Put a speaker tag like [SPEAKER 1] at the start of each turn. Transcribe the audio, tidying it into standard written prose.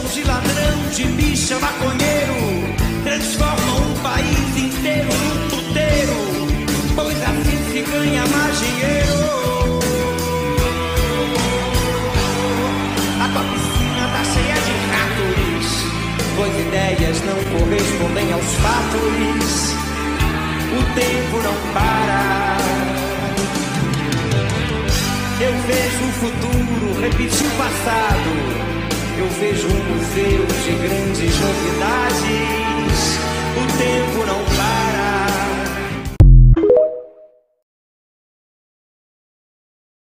[SPEAKER 1] de ladrão, de bicha, maconheiro, transformam um país inteiro num puteiro, pois assim se ganha mais dinheiro. A tua piscina tá cheia de ratos, pois ideias não correspondem aos fatos. O tempo não para. Eu vejo o futuro repetir o passado. Eu vejo um museu de grandes novidades. O tempo não para.